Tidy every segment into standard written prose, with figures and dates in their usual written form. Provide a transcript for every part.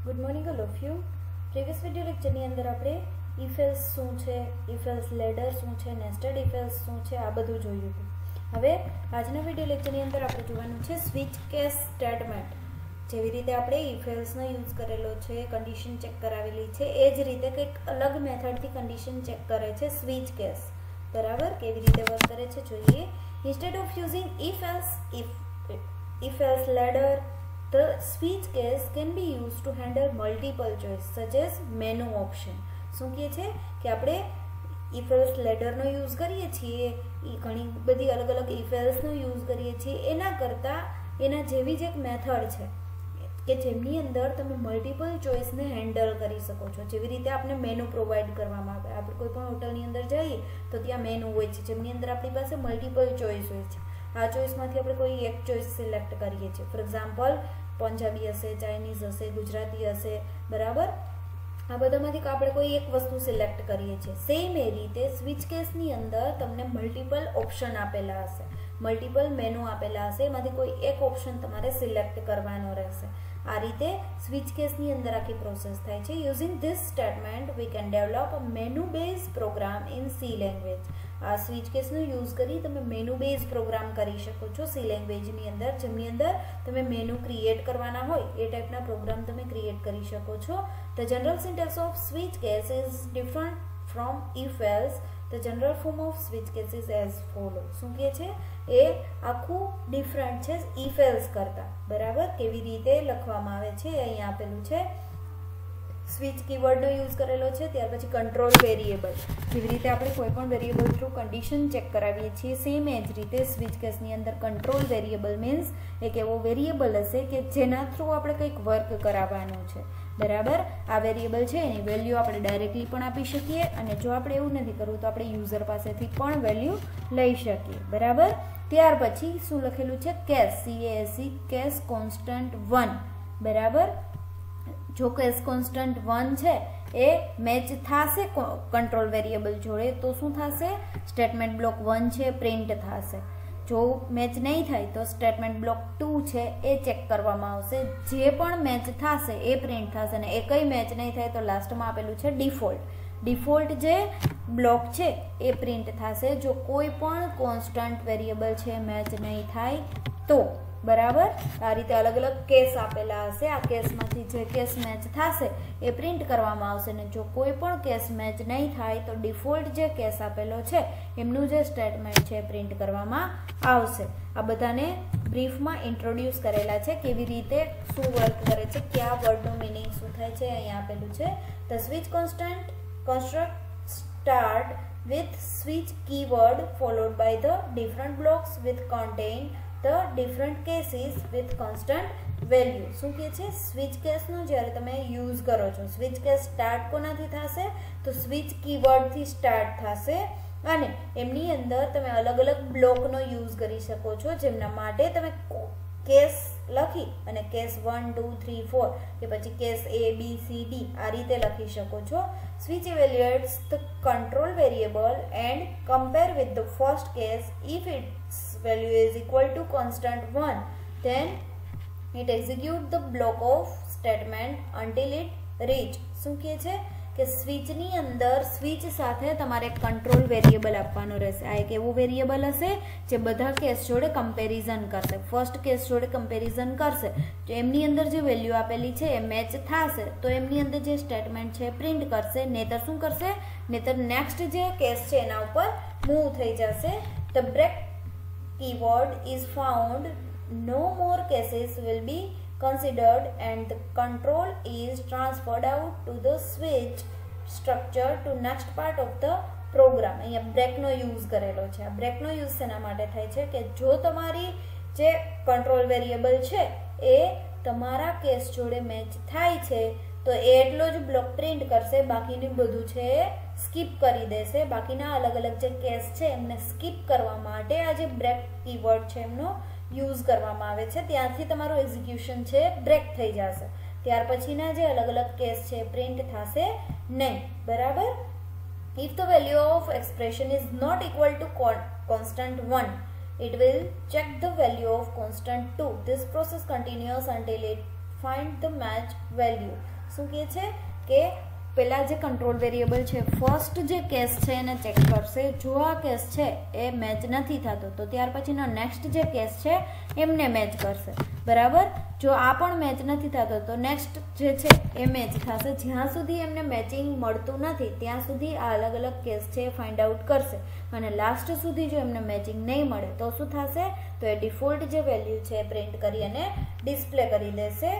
Good morning all of you. Previous video લેક્ચરની અંદર આપણે ઇફ એલ્સ શું છે, ઇફ એલ્સ લેડર શું છે, નેસ્ટેડ ઇફ એલ્સ શું છે, આ બધું જોયું હતું. હવે આજના વિડીયો લેક્ચરની અંદર આપણે જોવાનું છે સ્વિચ કેસ સ્ટેટમેન્ટ. જેવી રીતે આપણે ઇફ એલ્સનો યુઝ કરેલો છે, કન્ડિશન ચેક કરાવેલી છે, એ જ રીતે કંઈક અલગ મેથડથી કન્ડિશન ચેક કરે છે સ્વિચ કેસ. બરાબર, કેવી રીતે વર્ક કરે છે જોઈએ. Instead of using if else ladder, the switch case can be used to handle multiple choice such as menu option. શું કહે છે કે આપણે if else ladder નો યુઝ કરીએ છીએ, એ ઘણી બધી અલગ અલગ if else નો યુઝ કરીએ છીએ, એના કરતાં એના જેવી જ એક મેથડ છે કે જેમની અંદર તમે મલ્ટિપલ ચોઇસને હેન્ડલ કરી શકો છો. જેવી રીતે આપણે મેનુ પ્રોવાઈડ કરવામાં આવે. આપણે કોઈ પણ હોટલની અંદર જઈએ તો ત્યાં મેનુ હોય છે જેમની અંદર આપણી પાસે મલ્ટિપલ ચોઇસ હોય છે. આ ચોઇસમાંથી આપણે કોઈ એક ચોઇસ સિલેક્ટ કરીએ છીએ. ફોર એક્ઝામ્પલ પંજાબી હશે, ચાઇનીઝ હશે, ગુજરાતી હશે, બરાબર. આ બધામાંથી આપણે કોઈ એક વસ્તુ સિલેક્ટ કરીએ છીએ. સેમ એ રીતે સ્વિચ કેસની અંદર તમને મલ્ટિપલ ઓપ્શન આપેલા હશે, મલ્ટિપલ મેનુ આપેલા હશે, એમાંથી કોઈ એક ઓપ્શન તમારે સિલેક્ટ કરવાનો રહેશે. આ રીતે સ્વિચ કેસની અંદર આખી પ્રોસેસ થાય છે. Using this statement we can develop a menu base program in C language. આ સ્વિચ કેસનો યુઝ કરી તમે મેનુ બેઝ પ્રોગ્રામ કરી શકો છો સી લેંગ્વેજની અંદર, જેમની અંદર તમે મેનુ ક્રિએટ કરવાના હોય એ ટાઈપના પ્રોગ્રામ તમે ક્રિએટ કરી શકો છો. The general syntax of switch case is different from if else. The general form of switch case is as follow. શું કહે છે? એ આખું ડિફરન્ટ છે ઇફ એલ્સ કરતાં. બરાબર, કેવી રીતે લખવામાં આવે છે અહીંયા આપેલું છે. સ્વિચ કીવર્ડનો યુઝ કરેલો છે. ત્યાર પછી કંટ્રોલ વેરિયેબલ, જેવી રીતે આપણે કોઈ પણ વેરિયેબલ થ્રુ કન્ડિશન ચેક કરાવીએ છીએ, સેમ એ જ રીતે સ્વિચ કેસની અંદર કંટ્રોલ વેરિયેબલ મીન્સ એક એવો વેરિયેબલ હશે કે જેના થ્રુ આપણે કંઈક વર્ક કરાવવાનું છે. બરાબર, આ વેરિયેબલ છે એની વેલ્યુ આપણે ડાયરેક્ટલી પણ આપી શકીએ, અને જો આપણે એવું નથી કરવું તો આપણે યુઝર પાસેથી પણ વેલ્યુ લઈ શકીએ. બરાબર, ત્યાર પછી શું લખેલું છે? Case, CASE, case constant 1. બરાબર, જો કેસ કોન્સ્ટન્ટ 1 છે એ મેચ થશે કંટ્રોલ વેરિયેબલ જોડે તો શું થશે? સ્ટેટમેન્ટ બ્લોક 1 છે પ્રિન્ટ થશે. જો મેચ નહીં થાય તો સ્ટેટમેન્ટ બ્લોક 2 છે એ ચેક કરવામાં આવશે. જે પણ મેચ થશે એ પ્રિન્ટ થશે, અને એ કંઈ મેચ નહીં થાય તો લાસ્ટમાં આપેલું છે ડિફોલ્ટ જે બ્લોક છે એ પ્રિન્ટ થશે જો કોઈ પણ કોન્સ્ટન્ટ વેરિયેબલ છે મેચ નહીં થાય તો. બરાબર, આ રીતે અલગ અલગ કેસ આપેલા હશે. આ કેસમાંથી જે કેસ મેચ થશે એ પ્રિન્ટ કરવામાં આવશે, ને જો કોઈ પણ કેસ મેચ નહીં થાય તો ડિફોલ્ટ જે કેસ આપેલો છે એમનું જે સ્ટેટમેન્ટ છે પ્રિન્ટ કરવામાં આવશે. આ બધાને બ્રીફમાં ઇન્ટ્રોડ્યુસ કરેલા છે, કેવી રીતે શું વર્ક કરે છે, કયા વર્ડનું મિનિંગ શું થાય છે અહીંયા આપેલું છે. The switch construct start with switch keyword followed by the different blocks with contain the different cases with constant value. શું કહે છે? સ્વિચ કેસનો જ્યારે તમે યુઝ કરો છો, સ્વિચ કેસ સ્ટાર્ટ કોનાથી થશે? તો સ્વિચ કીવર્ડથી સ્ટાર્ટ થશે, અને એમની અંદર તમે અલગ અલગ બ્લોકનો યુઝ કરી શકો છો, જેમના માટે તમે કેસ લખી અને કેસ 1, 2, 3, 4 કે પછી કેસ ABCD આ રીતે લખી શકો છો. Switch evaluates the control variable and compare with the first case. If its value is equal to constant 1, then it execute the block of statement until it reach. શું કહે છે કે સ્વિચની અંદર સ્વિચ સાથે તમારે કંટ્રોલ વેરિયેબલ આપવાનો રહેશે. આ એક એવું વેરિયેબલ હશે જે બધા કેસ જોડે કમ્પેરિઝન કરશે. ફર્સ્ટ કેસ જોડે કમ્પેરિઝન કરશે તો એમની અંદર જે વેલ્યુ આપેલી છે એ મેચ થશે તો એમની અંદર જે સ્ટેટમેન્ટ છે પ્રિન્ટ કરશે, નહીતર શું કરશે? નહીતર નેક્સ્ટ જે કેસ છે એના ઉપર મૂવ થઈ જશે. The break keyword is found, no more cases will be considered and the control is transferred out to the switch structure to next part of the program. અહીંયા બ્રેકનો યુઝ કરેલો છે. આ બ્રેકનો યુઝ શેના માટે થાય છે કે જો તમારી જે કંટ્રોલ વેરિયેબલ છે એ તમારા કેસ જોડે મેચ થાય છે તો એ એટલો જ બ્લોક પ્રિન્ટ કરશે, બાકીનું બધું છે એ સ્કીપ કરી દેશે. બાકીના અલગ અલગ જે કેસ છે એમને સ્કીપ કરવા માટે આ જે બ્રેક કીવર્ડ છે એમનો યુઝ કરવામાં આવે છે. ત્યાંથી તમારું એક્ઝિક્યુશન છે બ્રેક થઈ જશે. ત્યાર પછીના જે અલગ અલગ કેસ છે પ્રિન્ટ થશે નહીં. બરાબર, if the value of expression is not equal to constant 1, it will check the value of constant 2. This process continues until it find the match value. શું કહે છે કે પેલા જે કંટ્રોલ વેરિયેબલ છે ફર્સ્ટ જે કેસ છે એને ચેક કરશે. જો આ કેસ છે એ મેચ નથી થતો તો ત્યાર પછીનો નેક્સ્ટ જે કેસ છે એમને મેચ કરશે. બરાબર. જો આ પણ મેચ નથી થતો તો નેક્સ્ટ જે છે એ મેચ થશે. જ્યાં સુધી એમને મેચિંગ મળતું નથી ત્યાં સુધી આ અલગ અલગ કેસ છે એ ફાઇન્ડ આઉટ કરશે અને લાસ્ટ સુધી જો એમને મેચિંગ નહીં મળે તો શું થશે, તો એ ડિફોલ્ટ જે વેલ્યુ છે એ પ્રિન્ટ કરી અને ડિસ્પ્લે કરી દેશે.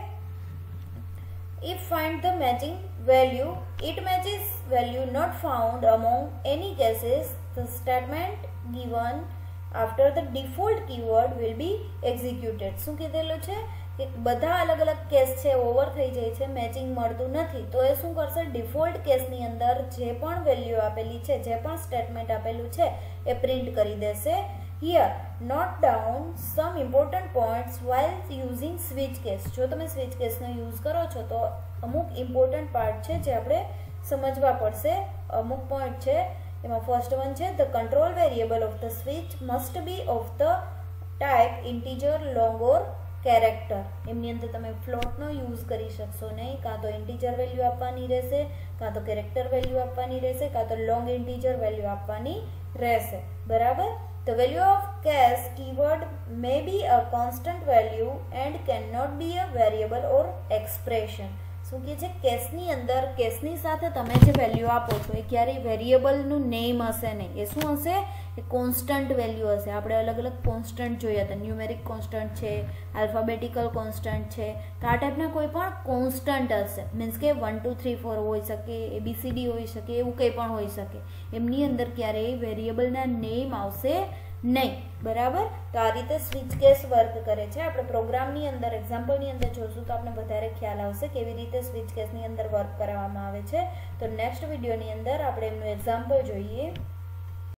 If find the matching value, it matches value not found among any cases, the statement given after the default keyword will be executed. શું કીધેલું છે કે બધા અલગ અલગ કેસ છે ઓવર થઈ જાય છે, મેચિંગ મળતું નથી તો એ શું કરશે, ડિફોલ્ટ કેસની અંદર જે પણ વેલ્યુ આપેલી છે, જે પણ સ્ટેટમેન્ટ આપેલું છે એ પ્રિન્ટ કરી દેશે. Here, note down some important points while using switch case. જો તમે switch case નો યુઝ કરો છો તો અમુક ઇમ્પોર્ટન્ટ પાર્ટ છે જે આપણે સમજવા પડશે. અમુક પોઈન્ટ છે એમાં ફર્સ્ટ વન છે the control variable of the switch must be of the type integer, long or character. એમની અંદર તમે ફ્લોટનો યુઝ કરી શકશો નહીં. કાં તો ઇન્ટીજર વેલ્યુ આપવાની રહેશે, કાં તો કેરેક્ટર વેલ્યુ આપવાની રહેશે, કાં તો લોંગ ઇન્ટીજર વેલ્યુ આપવાની રહેશે. બરાબર. The value of case keyword may be a constant value and cannot be a variable or expression. શું કહે છે, કેસની અંદર કેસની સાથે તમે જે વેલ્યુ આપો છો એ ક્યારેય વેરિયેબલનું નેમ હશે નહીં. એ શું હશે, એ કોન્સ્ટન્ટ વેલ્યુ હશે. આપણે અલગ અલગ કોન્સ્ટન્ટ જોયા હતા, ન્યુમેરિક કોન્સ્ટન્ટ છે, આલ્ફાબેટિકલ કોન્સ્ટન્ટ છે, તો આ ટાઈપના કોઈ પણ કોન્સ્ટન્ટ હશે. મીન્સ કે 1 2 3 4 હોઈ શકે, ABCD હોઈ શકે, એવું કંઈ પણ હોઈ શકે. એમની અંદર ક્યારેય વેરિયેબલના નેમ આવશે નહીં. બરાબર. તો આ રીતે સ્વિચ કેસ વર્ક કરે છે. આપણે પ્રોગ્રામની અંદર એક્ઝામ્પલની અંદર જોશું તો આપણે વધારે ખ્યાલ આવશે કેવી રીતે સ્વિચ કેસની અંદર વર્ક કરવામાં આવે છે. તો નેક્સ્ટ વિડીયોની અંદર આપણે એમનું એક્ઝામ્પલ જોઈએ.